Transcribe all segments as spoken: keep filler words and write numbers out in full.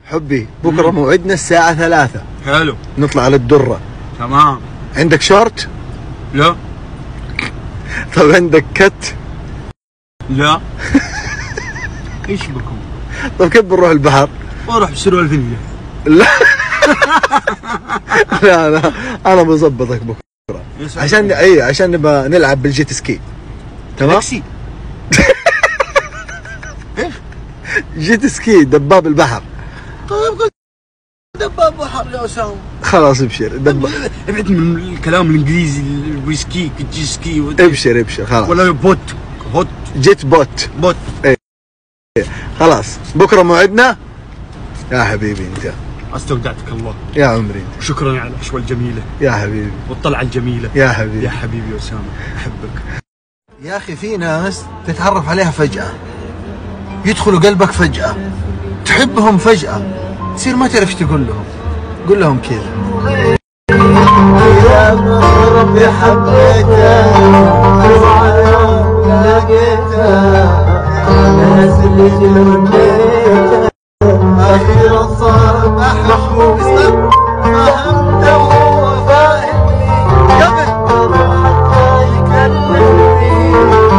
حبي بكره موعدنا الساعة ثلاثة. حلو. نطلع على الدرة. تمام. عندك شورت؟ لا. طب عندك كت؟ لا. ايش بكم؟ طب كيف بنروح البحر؟ بروح بسروال فيلا. لا لا لا انا بظبطك بكره عشان اي عشان نبقى نلعب بالجيت سكي. تمام؟ تاكسي. ايش؟ جيت سكي دباب البحر. طيب قلت دباب بحر يا اسامه. خلاص ابشر دباب. ابعد من الكلام الانجليزي الويسكي الجي سكي. ابشر ابشر خلاص. ولا بوت بوت جيت بوت بوت. ايه خلاص بكره موعدنا يا حبيبي. انت استودعتك الله يا عمري. شكرا على العشوة الجميلة يا حبيبي والطلعة الجميلة يا حبيبي. يا حبيبي أسامة أحبك. يا أخي في ناس تتعرف عليها فجأة، يدخلوا قلبك فجأة، تحبهم فجأة، تصير ما تعرف تقول لهم. قول لهم كذا يا ربي حبيتك لقيتك الناس اللي جنبيتك أخيرا صار محبوب. فهمت وهو فاهمني قبل ما يكلمني.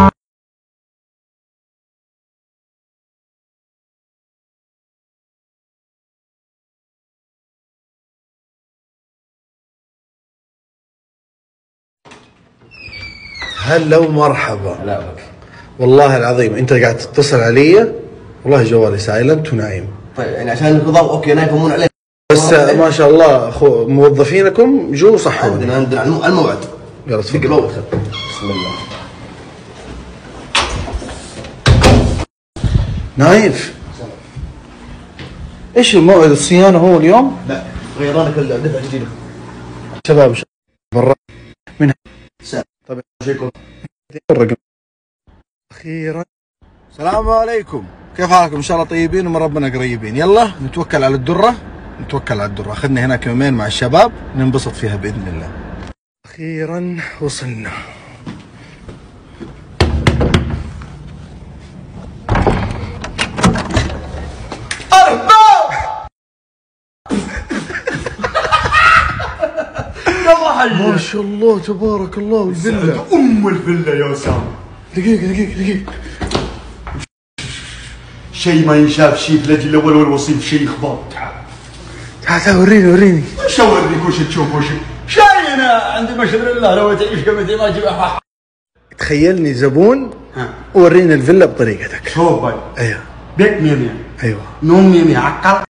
هلا ومرحبا. هلا بك. والله العظيم انت قاعد تتصل علي والله جوالي سايلنت ونايم. طيب يعني عشان النظام اوكي نايم يفهمون عليك بس ما شاء الله اخو موظفينكم جو صحوني. عندنا عندنا على الموعد. يلا تفضل. الموعد بسم الله. نايف ايش الموعد الصيانة هو اليوم؟ لا غيرنا لك الدفع الجديد. شباب برا من ساعة. طيب شيكم الرقم اخيرا. السلام عليكم، كيف حالكم؟ ان شاء الله طيبين ومن ربنا قريبين. يلا نتوكل على الدرة، نتوكل على الدرة. اخذنا هناك يومين مع الشباب ننبسط فيها باذن الله. اخيرا وصلنا. ما شاء الله تبارك الله. الفيلا أم الفيلا يا أسامة. دقيقة دقيقة دقيقة. شيء ما ينشاف شيء في الأجل الأول والوصيف شيء إخبار. تعال تعال تعال وريني وريني. وش أوريك وش تشوف وش شاي. أنا عندي ما شاء الله لو تعيش قمتي ما أجيب أحد. تخيلني زبون وريني الفيلا بطريقتك. شوف باي. ايوه بيت مية مية. ايوه نوم مية مية. عقل